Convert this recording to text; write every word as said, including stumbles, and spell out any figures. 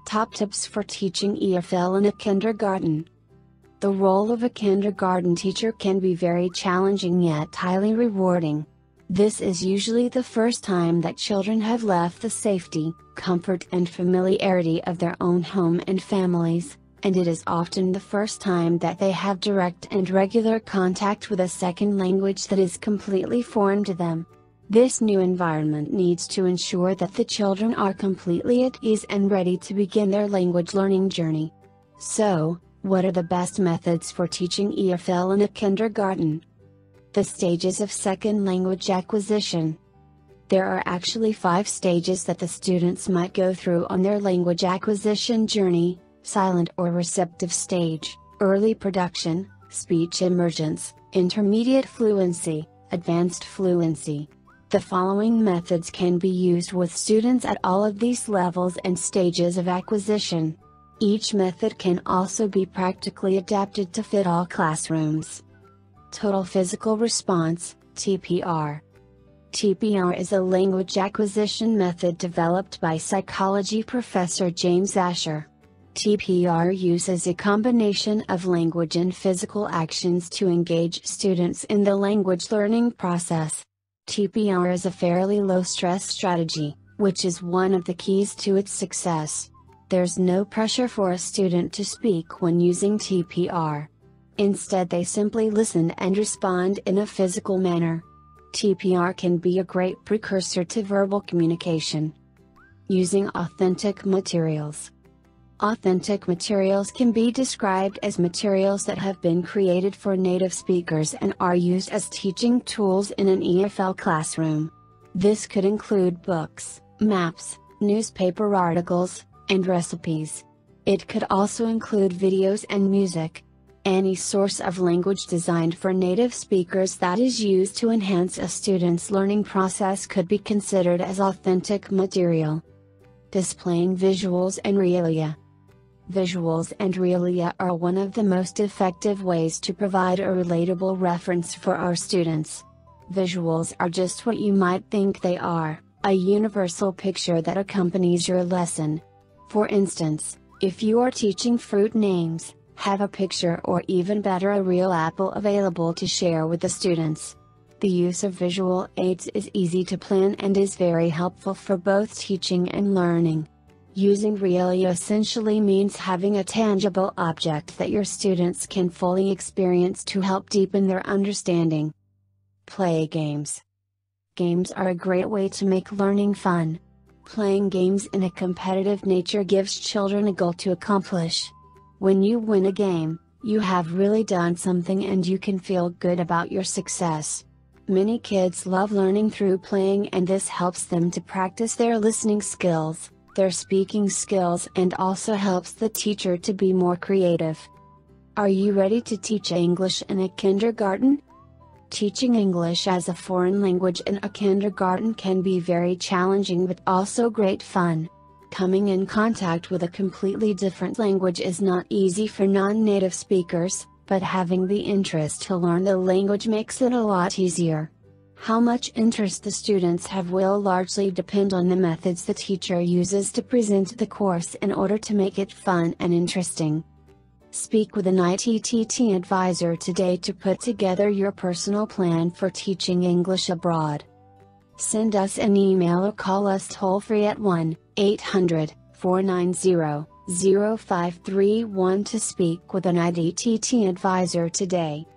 Top tips for teaching E F L in a kindergarten. The role of a kindergarten teacher can be very challenging yet highly rewarding. This is usually the first time that children have left the safety, comfort and familiarity of their own home and families, and it is often the first time that they have direct and regular contact with a second language that is completely foreign to them. This new environment needs to ensure that the children are completely at ease and ready to begin their language learning journey. So, what are the best methods for teaching E F L in a kindergarten? The stages of second language acquisition. There are actually five stages that the students might go through on their language acquisition journey: silent or receptive stage, early production, speech emergence, intermediate fluency, advanced fluency. The following methods can be used with students at all of these levels and stages of acquisition. Each method can also be practically adapted to fit all classrooms. Total physical response, T P R. T P R is a language acquisition method developed by psychology professor James Asher. T P R uses a combination of language and physical actions to engage students in the language learning process. T P R is a fairly low-stress strategy, which is one of the keys to its success. There's no pressure for a student to speak when using T P R. Instead, they simply listen and respond in a physical manner. T P R can be a great precursor to verbal communication. Using authentic materials. Authentic materials can be described as materials that have been created for native speakers and are used as teaching tools in an E F L classroom. This could include books, maps, newspaper articles, and recipes. It could also include videos and music. Any source of language designed for native speakers that is used to enhance a student's learning process could be considered as authentic material. Displaying visuals and realia. Visuals and realia are one of the most effective ways to provide a relatable reference for our students. Visuals are just what you might think they are, a universal picture that accompanies your lesson. For instance, if you are teaching fruit names, have a picture or even better a real apple available to share with the students. The use of visual aids is easy to plan and is very helpful for both teaching and learning. Using realia essentially means having a tangible object that your students can fully experience to help deepen their understanding. Play games. Games are a great way to make learning fun. Playing games in a competitive nature gives children a goal to accomplish. When you win a game, you have really done something and you can feel good about your success. Many kids love learning through playing, and this helps them to practice their listening skills, their speaking skills, and also helps the teacher to be more creative. Are you ready to teach English in a kindergarten? Teaching English as a foreign language in a kindergarten can be very challenging but also great fun. Coming in contact with a completely different language is not easy for non-native speakers, but having the interest to learn the language makes it a lot easier. How much interest the students have will largely depend on the methods the teacher uses to present the course in order to make it fun and interesting. Speak with an I T T T advisor today to put together your personal plan for teaching English abroad. Send us an email or call us toll-free at one eight hundred, four nine zero, zero five three one to speak with an I T T T advisor today.